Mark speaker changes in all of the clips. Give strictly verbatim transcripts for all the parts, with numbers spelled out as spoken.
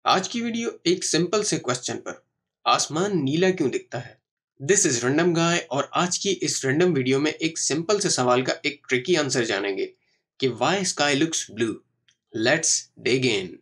Speaker 1: आज की वीडियो एक सिंपल से क्वेश्चन पर, आसमान नीला क्यों दिखता है। दिस इज रैंडम गाय और आज की इस रैंडम वीडियो में एक सिंपल से सवाल का एक ट्रिकी आंसर जानेंगे कि why sky looks blue. Let's dig in.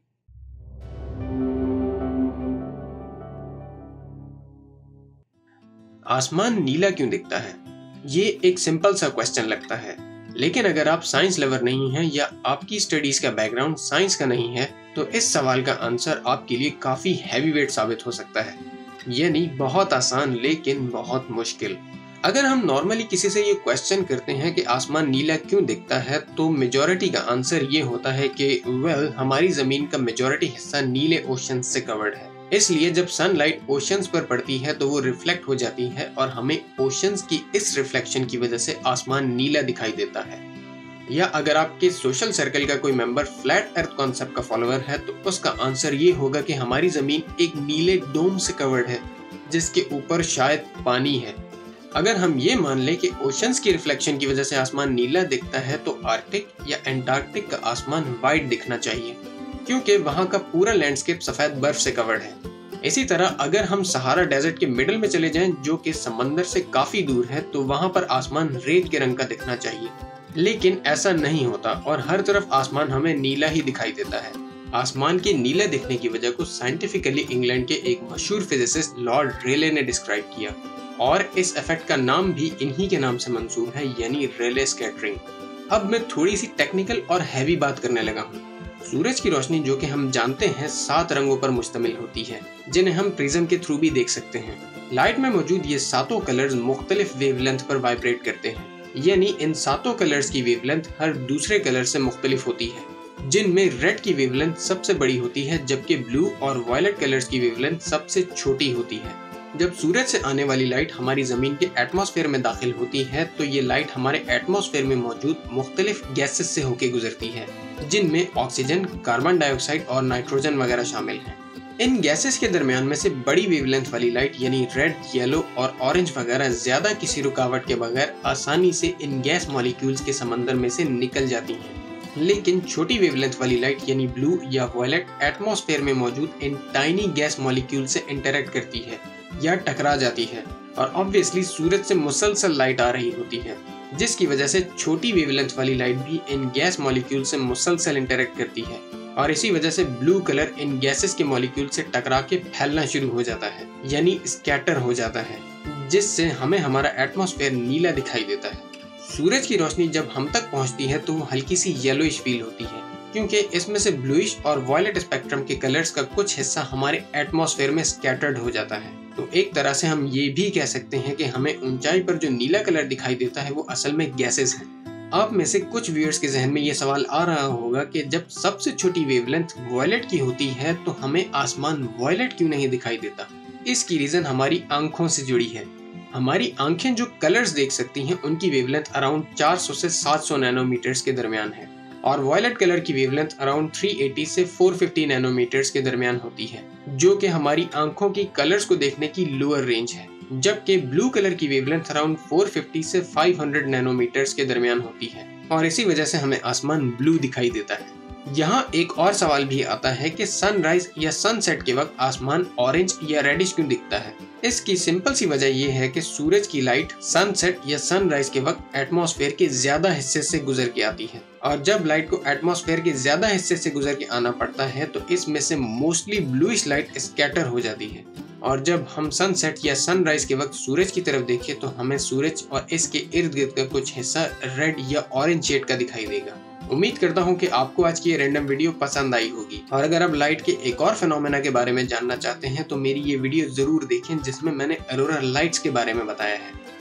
Speaker 1: आसमान नीला क्यों दिखता है, ये एक सिंपल सा क्वेश्चन लगता है, लेकिन अगर आप साइंस लवर नहीं हैं या आपकी स्टडीज का बैकग्राउंड साइंस का नहीं है तो इस सवाल का आंसर आपके लिए काफी हैवी वेट साबित हो सकता है। यानी बहुत आसान लेकिन बहुत मुश्किल। अगर हम नॉर्मली किसी से ये क्वेश्चन करते हैं कि आसमान नीला क्यों दिखता है तो मेजॉरिटी का आंसर ये होता है कि वेल हमारी जमीन का मेजॉरिटी हिस्सा नीले ओशन से कवर्ड है, इसलिए जब सनलाइट ओशंस पर पड़ती है तो वो रिफ्लेक्ट हो जाती है और हमें ओशंस की इस रिफ्लेक्शन की वजह से आसमान नीला दिखाई देता है। या अगर आपके सोशल सर्कल का कोई मेंबर फ्लैट अर्थ कॉन्सेप्ट का फॉलोअर है तो उसका आंसर ये होगा कि हमारी जमीन एक नीले डोम से कवर्ड है जिसके ऊपर शायद पानी है। अगर हम ये मान लें कि ओशंस की रिफ्लेक्शन की वजह से आसमान नीला दिखता है तो आर्कटिक या एंटार्क्टिक का आसमान वाइट दिखना चाहिए क्योंकि वहां का पूरा लैंडस्केप सफेद बर्फ से कवर्ड है। इसी तरह अगर हम सहारा डेजर्ट के मिडिल में चले जाएं जो कि समंदर से काफी दूर है तो वहां पर आसमान रेत के रंग का दिखना चाहिए, लेकिन ऐसा नहीं होता और हर तरफ आसमान हमें नीला ही दिखाई देता है। आसमान के नीला दिखने की वजह को साइंटिफिकली इंग्लैंड के एक मशहूर फिजिसिस्ट लॉर्ड रेले ने डिस्क्राइब किया और इस इफेक्ट का नाम भी इन्हीं के नाम से मंसूब है, यानी रेले स्कैटरिंग। अब मैं थोड़ी सी टेक्निकल और हैवी बात करने लगा हूँ। सूरज की रोशनी जो कि हम जानते हैं सात रंगों पर मुश्तमिल होती है जिन्हें हम प्रिज्म के थ्रू भी देख सकते हैं। लाइट में मौजूद ये सातों कलर्स मुख्तलिफ वेवलेंथ पर वाइब्रेट करते हैं, यानी इन सातों कलर्स की वेवलेंथ हर दूसरे कलर से मुख्तलिफ होती है, जिनमें रेड की वेवलेंथ सबसे बड़ी होती है जबकि ब्लू और वायलेट कलर्स की वेवलेंथ सबसे छोटी होती है। जब सूरज से आने वाली लाइट हमारी जमीन के एटमॉस्फेयर में दाखिल होती है तो ये लाइट हमारे एटमॉस्फेयर में मौजूद मुख्तलिफ गैसेस से होकर गुजरती है जिनमें ऑक्सीजन, कार्बन डाइऑक्साइड और नाइट्रोजन वगैरह शामिल हैं। इन गैसेस के दरमियान में से बड़ी वेवलेंथ वाली लाइट यानी रेड, येलो और ऑरेंज वगैरह ज्यादा किसी रुकावट के बगैर आसानी से इन गैस मॉलिक्यूल्स के समंदर में से निकल जाती हैं। लेकिन छोटी वेवलेंथ वाली लाइट यानी ब्लू या वायलेट एटमॉस्फेयर में मौजूद इन टाइनी गैस मॉलिक्यूल से इंटरेक्ट करती है या टकरा जाती है और ऑब्वियसली सूरज से मुसलसल लाइट आ रही होती है, जिसकी वजह से छोटी वेवलेंथ वाली लाइट भी इन गैस मॉलिक्यूल से मुसलसल इंटरेक्ट करती है और इसी वजह से ब्लू कलर इन गैसेस के मॉलिक्यूल से टकरा के फैलना शुरू हो जाता है, यानी स्कैटर हो जाता है, जिससे हमें हमारा एटमॉस्फेयर नीला दिखाई देता है। सूरज की रोशनी जब हम तक पहुंचती है तो वो हल्की सी येलोइश फील होती है क्योंकि इसमें से ब्लूइश और वायलेट स्पेक्ट्रम के कलर्स का कुछ हिस्सा हमारे एटमॉस्फेयर में स्कैटर्ड हो जाता है। तो एक तरह से हम ये भी कह सकते हैं कि हमें ऊंचाई पर जो नीला कलर दिखाई देता है वो असल में गैसेस हैं। आप में से कुछ व्यूअर्स के जहन में ये सवाल आ रहा होगा कि जब सबसे छोटी वेवलेंथ वायलेट की होती है तो हमें आसमान वायलेट क्यों नहीं दिखाई देता। इसकी रीजन हमारी आंखों से जुड़ी है। हमारी आंखें जो कलर्स देख सकती हैं उनकी वेवलेंथ अराउंड चार सौ से सात सौ नैनोमीटर्स के दरमियान है और वायलेट कलर की वेवलेंथ अराउंड तीन सौ अस्सी से चार सौ पचास नैनोमीटर्स के दरमियान होती है, जो कि हमारी आंखों की कलर्स को देखने की लोअर रेंज है, जबकि ब्लू कलर की वेवलेंथ अराउंड चार सौ पचास से पाँच सौ नैनोमीटर्स के दरमियान होती है और इसी वजह से हमें आसमान ब्लू दिखाई देता है। यहाँ एक और सवाल भी आता है कि सनराइज या सनसेट के वक्त आसमान ऑरेंज या रेडिश क्यों दिखता है। इसकी सिंपल सी वजह यह है कि सूरज की लाइट सनसेट या सनराइज के वक्त एटमॉस्फेयर के ज्यादा हिस्से से गुजर के आती है और जब लाइट को एटमॉस्फेयर के ज्यादा हिस्से से गुजर के आना पड़ता है तो इसमें से मोस्टली ब्लूइश लाइट स्कैटर हो जाती है और जब हम सनसेट या सनराइज के वक्त सूरज की तरफ देखें तो हमें सूरज और इसके इर्द गिर्द का कुछ हिस्सा रेड या ऑरेंज शेड का दिखाई देगा। उम्मीद करता हूँ कि आपको आज की ये रैंडम वीडियो पसंद आई होगी और अगर आप लाइट के एक और फिनोमेना के बारे में जानना चाहते हैं तो मेरी ये वीडियो जरूर देखें जिसमें मैंने ऑरोरा लाइट्स के बारे में बताया है।